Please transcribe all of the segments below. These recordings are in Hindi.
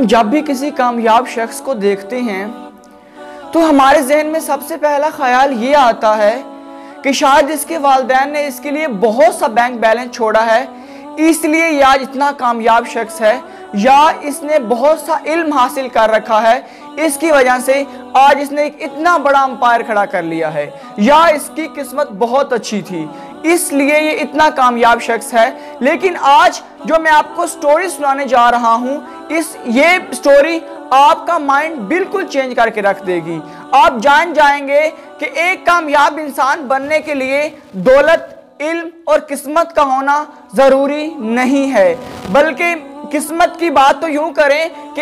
हम जब भी किसी कामयाब शख्स को देखते हैं तो हमारे जहन में सबसे पहला ख्याल ये आता है कि शायद इसके वालिदैन ने इसके लिए बहुत सा बैंक बैलेंस छोड़ा है, इसलिए ये आज इतना कामयाब शख्स है, या इसने बहुत सा इल्म हासिल कर रखा है, इसकी वजह से आज इसने एक इतना बड़ा अंपायर खड़ा कर लिया है, या इसकी किस्मत बहुत अच्छी थी इसलिए ये इतना कामयाब शख्स है। लेकिन आज जो मैं आपको स्टोरी सुनाने जा रहा हूँ, ये स्टोरी आपका माइंड बिल्कुल चेंज करके रख देगी। आप जान जाएंगे कि एक कामयाब इंसान बनने के लिए दौलत, इल्म और किस्मत का होना ज़रूरी नहीं है, बल्कि किस्मत की बात तो यूं करें कि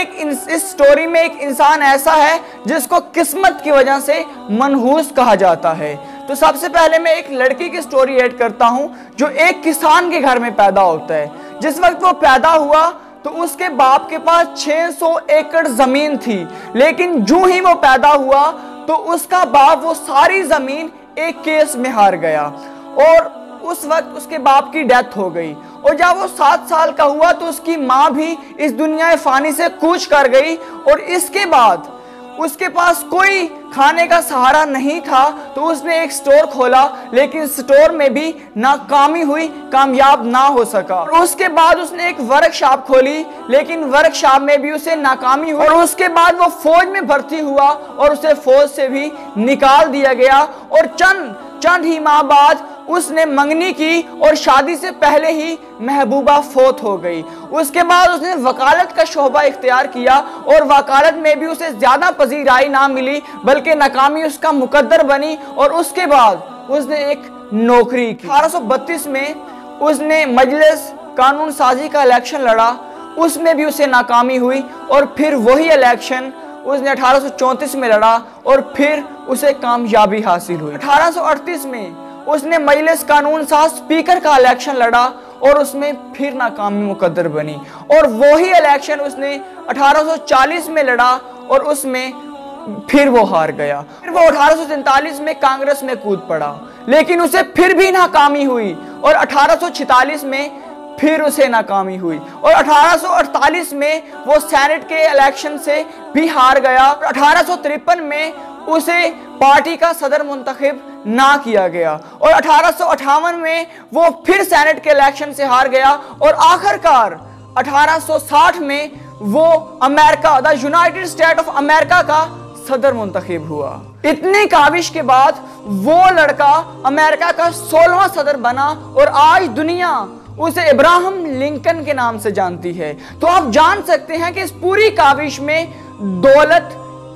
इस स्टोरी में एक इंसान ऐसा है जिसको किस्मत की वजह से मनहूस कहा जाता है। तो सबसे पहले मैं एक लड़की की स्टोरी ऐड करता हूं जो एक किसान के घर में पैदा होता है। जिस वक्त वो पैदा हुआ तो उसके बाप के पास 600 एकड़ जमीन थी, लेकिन जो ही वो पैदा हुआ तो उसका बाप वो सारी जमीन एक केस में हार गया और उस वक्त उसके बाप की डेथ हो गई। और जब वो 7 साल का हुआ तो उसकी माँ भी इस दुनिया फानी से कूच कर गई और इसके बाद उसके पास कोई खाने का सहारा नहीं था, तो उसने एक स्टोर खोला, लेकिन स्टोर में भी नाकामी हुई, कामयाब ना हो सका। और उसके बाद उसने एक वर्कशॉप खोली, लेकिन वर्कशॉप में भी उसे नाकामी हुई। और उसके बाद वो फौज में भर्ती हुआ और उसे फौज से भी निकाल दिया गया। और चंद ही माह बाद उसने मंगनी की और शादी से पहले ही महबूबा फौत हो गई। उसके बाद उसने वकालत का शोबा इख्तियार किया और वकालत में भी उसे ज्यादा पजीराई ना मिली, बल्कि नाकामी उसका मुकद्दर बनी। और उसके बाद उसने एक नौकरी की। 1832 में उसने मजलिस कानून साजी का इलेक्शन लड़ा, उसमें भी उसे नाकामी हुई। और फिर वही इलेक्शन उसने 1834 में लड़ा और फिर उसे कामयाबी हासिल हुई। 1838 में उसने मजलिस कानून साज स्पीकर का इलेक्शन लड़ा और उसमें फिर नाकामी मुकद्दर बनी। और वही इलेक्शन उसने 1840 में लड़ा और उसमें फिर वो हार गया। फिर वो 1843 में कांग्रेस में कूद पड़ा, लेकिन उसे फिर भी नाकामी हुई। और 1846 में फिर उसे नाकामी हुई। और 1848 में वो सेनेट के इलेक्शन से भी हार गया। 1853 में उसे पार्टी का सदर मुंतखब ना किया गया। और 1858 में वो फिर सेनेट के इलेक्शन से हार गया। और आखिरकार 1860 में वो America, the United State of America का सदर मुंतखब हुआ। इतनी काविश के बाद वो लड़का अमेरिका का 16वां सदर बना और आज दुनिया उसे इब्राहिम लिंकन के नाम से जानती है। तो आप जान सकते हैं कि इस पूरी काविश में दौलत,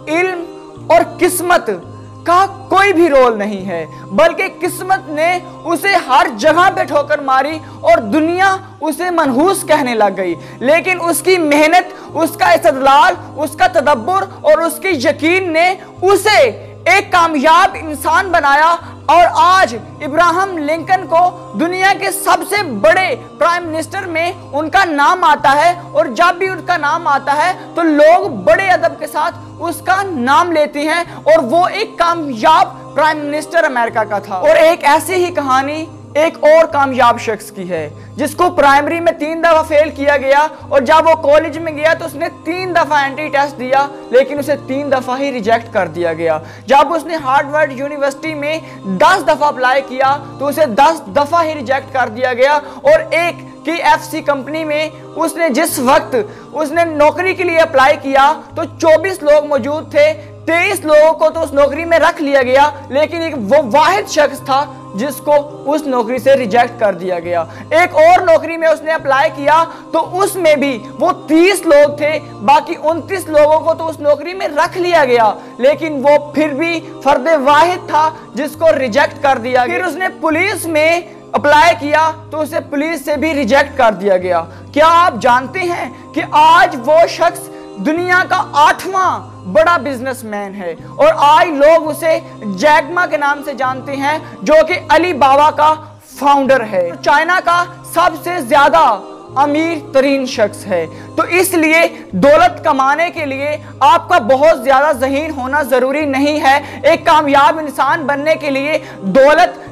इल्म और किस्मत का कोई भी रोल नहीं है, बल्कि किस्मत ने उसे हर जगह पे ठोकर मारी और दुनिया उसे मनहूस कहने लग गई। लेकिन उसकी मेहनत, उसका इस्तदलाल, उसका तदब्बुर और उसके यकीन ने उसे एक कामयाब इंसान बनाया। और आज इब्राहिम लिंकन को दुनिया के सबसे बड़े प्राइम मिनिस्टर में उनका नाम आता है। और जब भी उनका नाम आता है तो लोग बड़े अदब के साथ उसका नाम लेते हैं। और वो एक कामयाब प्राइम मिनिस्टर अमेरिका का था। और एक ऐसी ही कहानी एक और कामयाब शख्स की है जिसको प्राइमरी में 3 दफा फेल किया गया और जब वो कॉलेज में गया तो उसने 3 दफा एंट्री टेस्ट दिया, लेकिन उसे 3 दफा ही रिजेक्ट कर दिया गया। जब उसने हार्वर्ड यूनिवर्सिटी में 10 दफा अप्लाई किया तो उसे 10 दफा ही रिजेक्ट कर दिया गया। और एक KFC कंपनी में उसने जिस वक्त उसने नौकरी के लिए अप्लाई किया तो 24 लोग मौजूद थे, 23 लोगों को तो उस नौकरी में रख लिया गया, लेकिन एक वो वाहिद शख्स था जिसको उस नौकरी से रिजेक्ट कर दिया गया। एक और नौकरी में उसने अप्लाई किया तो उसमें भी वो 30 लोग थे, बाकी 29 लोगों को तो उस नौकरी में रख लिया गया, लेकिन वो फिर भी फर्द वाहिद था जिसको रिजेक्ट कर दिया गया। फिर उसने पुलिस में अप्लाई किया तो उसे पुलिस से भी रिजेक्ट कर दिया गया। क्या आप जानते हैं कि आज वो शख्स दुनिया का 8वां बड़ा बिजनेसमैन है और आज लोग उसे जैक मा के नाम से जानते हैं, जो कि अली बाबा का फाउंडर है। चाइना का सबसे ज्यादा अमीर तरीन शख्स है। तो इसलिए दौलत कमाने के लिए आपका बहुत ज्यादा ज़हीन होना जरूरी नहीं है। एक कामयाब इंसान बनने के लिए दौलत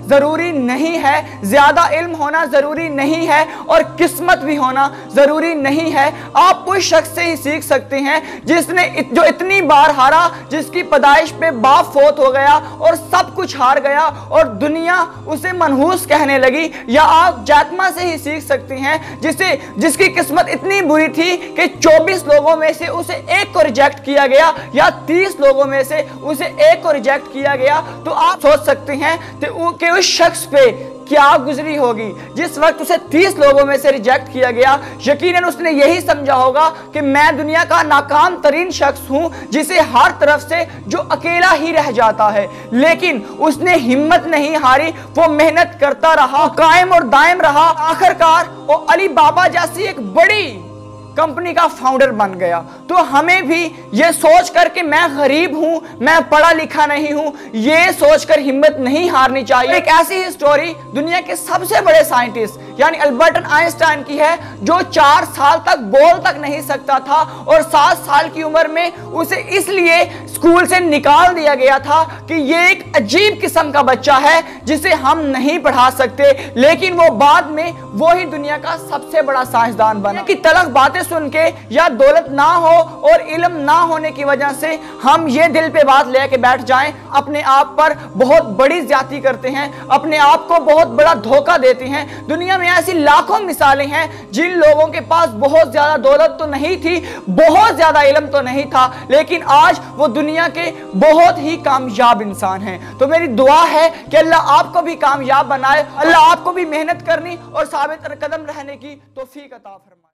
जरूरी नहीं है, ज्यादा इल्म होना जरूरी नहीं है और किस्मत भी होना जरूरी नहीं है। आप उस शख्स से ही सीख सकते हैं जिसने जो इतनी बार हारा, जिसकी पैदाइश पे बाप फोत हो गया और सब कुछ हार गया और दुनिया उसे मनहूस कहने लगी। या आप जैकमा से ही सीख सकते हैं जिसकी किस्मत इतनी बुरी थी कि 24 लोगों में से उसे एक को रिजेक्ट किया गया या 30 लोगों में से उसे एक को रिजेक्ट किया गया। तो आप सोच सकते हैं कि उस शख्स पे क्या गुजरी होगी जिस वक्त उसे 30 लोगों में से रिजेक्ट किया गया। यकीनन उसने यही समझा होगा कि मैं दुनिया का नाकाम तरीन शख्स हूं जिसे हर तरफ से जो अकेला ही रह जाता है, लेकिन उसने हिम्मत नहीं हारी, वो मेहनत करता रहा, कायम और दायम रहा। आखिरकार वो अली बाबा जैसी एक बड़ी कंपनी का फाउंडर बन गया। तो हमें भी ये सोचकर कि मैं गरीब हूं, मैं पढ़ा लिखा नहीं हूं, ये सोचकर हिम्मत नहीं हारनी चाहिए। एक ऐसी ही स्टोरी दुनिया के सबसे बड़े साइंटिस्ट यानी अल्बर्ट आइंस्टाइन की है, जो 4 साल तक बोल तक नहीं सकता था और 7 साल की उम्र में उसे इसलिए स्कूल से निकाल दिया गया था कि ये एक अजीब किस्म का बच्चा है जिसे हम नहीं पढ़ा सकते। लेकिन वो बाद में वो ही दुनिया का सबसे बड़ा साइंसदान बना। कि तलख बातें सुन के या दौलत ना हो और इल्म ना होने की वजह से हम ये दिल पे बात लेके बैठ जाएं, अपने आप पर बहुत बड़ी ज्यादती करते हैं, अपने आप को बहुत बड़ा धोखा देते हैं। दुनिया में ऐसी लाखों मिसालें हैं जिन लोगों के पास बहुत ज्यादा दौलत तो नहीं थी, बहुत ज्यादा इल्म तो नहीं था, लेकिन आज वो दुनिया के बहुत ही कामयाब इंसान हैं। तो मेरी दुआ है कि अल्लाह आपको भी कामयाब बनाए, अल्लाह आपको भी मेहनत करनी और साबित कदम रहने की तौफीक अता फरमाए।